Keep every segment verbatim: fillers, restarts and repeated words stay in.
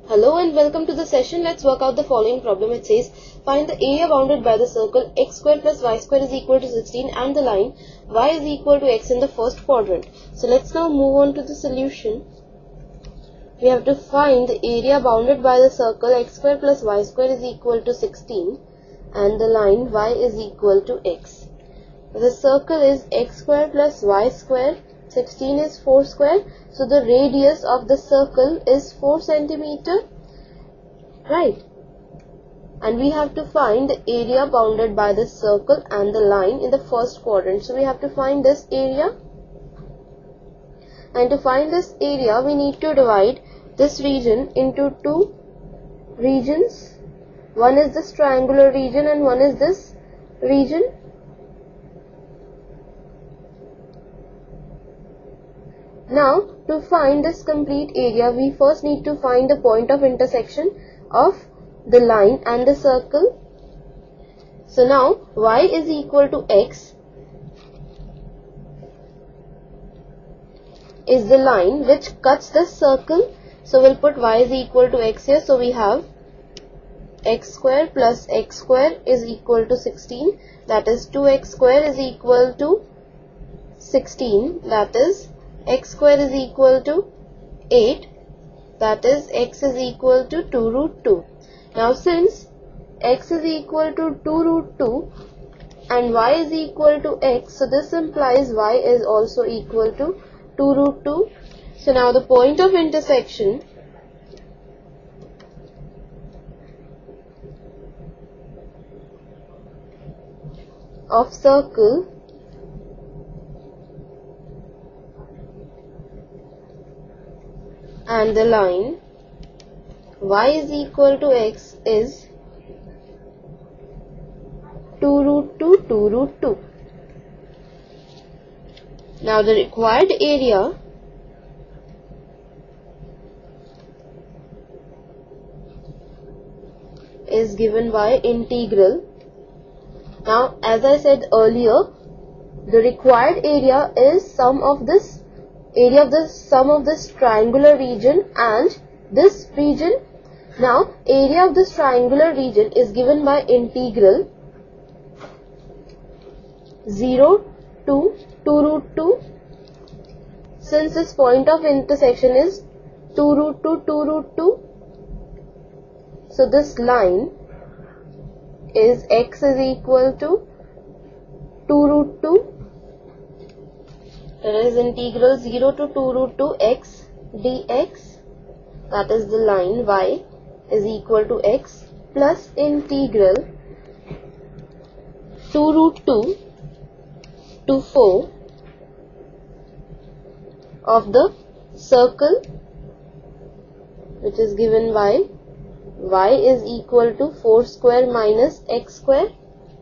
Hello and welcome to the session. Let's work out the following problem. It says find the area bounded by the circle x square plus y square is equal to sixteen and the line y is equal to x in the first quadrant. So let's now move on to the solution. We have to find the area bounded by the circle x square plus y square is equal to sixteen and the line y is equal to x. The circle is x square plus y square. sixteen is four square, so the radius of the circle is four centimeter, right? And we have to find the area bounded by the circle and the line in the first quadrant. So we have to find this area, and to find this area we need to divide this region into two regions. One is this triangular region and one is this region. Now, to find this complete area, we first need to find the point of intersection of the line and the circle. So now, y is equal to x is the line which cuts this circle. So we'll put y is equal to x here. So we have x square plus x square is equal to sixteen. That is two x square is equal to sixteen. That is x square is equal to eight, that is x is equal to two root two. Now since x is equal to two root two and y is equal to x, so this implies y is also equal to two root two. So now the point of intersection of circle and the line y is equal to x is two root two, two root two. Now the required area is given by integral. Now as I said earlier, the required area is sum of this area of the sum of this triangular region and this region. Now area of this triangular region is given by integral zero to two root two. Since this point of intersection is two root two, two root two, so this line is x is equal to two root two. That is integral zero to two root two x dx, that is the line y is equal to x, plus integral two root two to four of the circle, which is given by y is equal to four square minus x square.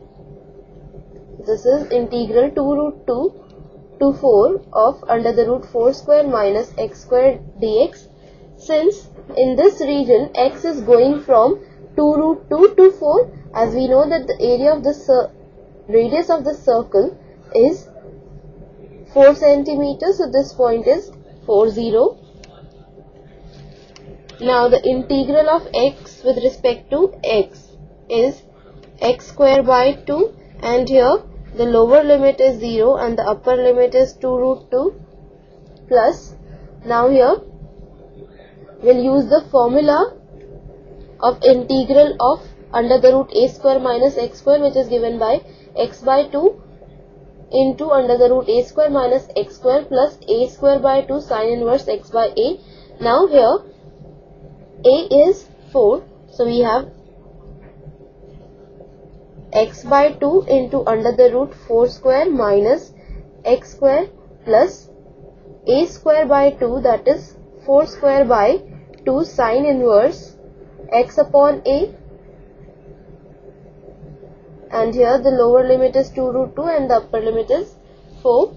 This is integral two root two to four of under the root four square minus x square dx. Since in this region x is going from two root two to four, as we know that the area of the radius of the circle is four centimeters, so this point is four zero. Now the integral of x with respect to x is x square by two, and here the lower limit is zero and the upper limit is two root two, plus now here we'll use the formula of integral of under the root a square minus x square, which is given by x by two into under the root a square minus x square plus a square by two sine inverse x by a. Now here a is four, so we have x by two into under the root four square minus x square plus a square by two, that is four square by two sine inverse x upon a, and here the lower limit is two root two and the upper limit is four.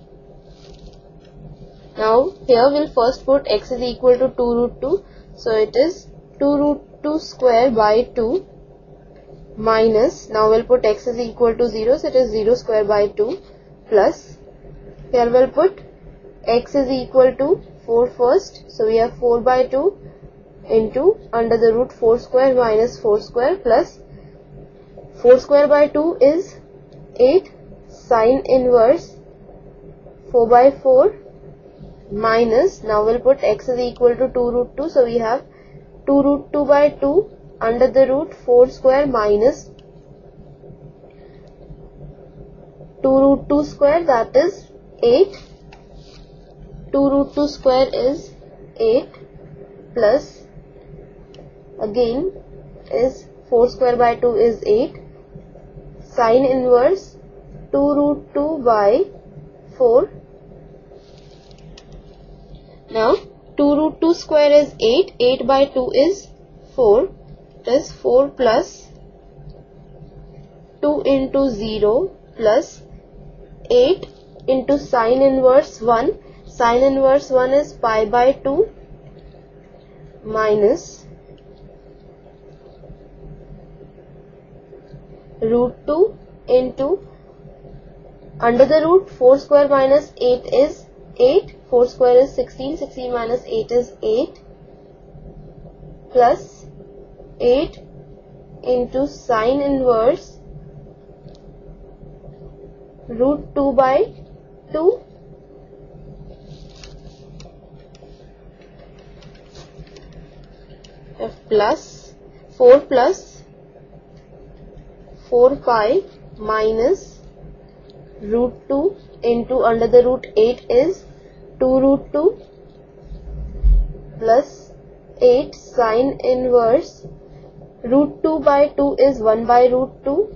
Now here we'll first put x is equal to two root two, so it is two root two square by two minus, now we'll put x is equal to zero, so it is zero square by two, plus here we'll put x is equal to four first, so we have four by two into under the root four square minus four square plus four square by two is eight, sine inverse four by four minus, now we'll put x is equal to two root two, so we have two root two by two under the root four square minus two root two square, that is eight. two root two square is eight plus again is four square by two is eight, sine inverse two root two by four. Now two root two square is eight, eight by two is four, that is four plus two into zero plus eight into sine inverse one, sine inverse one is pi by two minus root two into under the root four square minus eight is eight, four square is sixteen, sixteen minus eight is eight plus eight into sine inverse root two by two plus four plus four pi minus root two into under the root eight is two root two plus eight sine inverse root two by two is one by root two,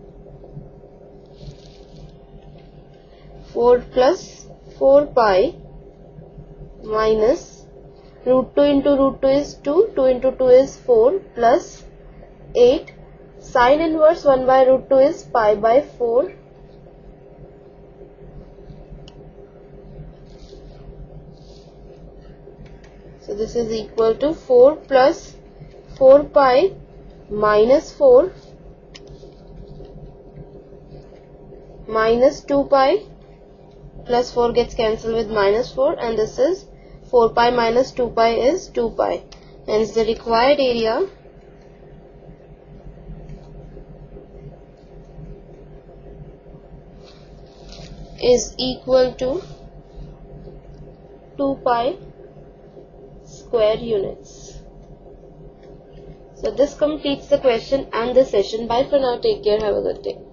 four plus four pi minus root two into root two is two, two into two is four plus eight, sine inverse one by root two is pi by four. So this is equal to four plus four pi minus four minus two pi plus four gets cancelled with minus four, and this is four pi minus two pi is two pi. Hence the required area is equal to two pi square units. So this completes the question and the session. Bye for now. Take care. Have a good day.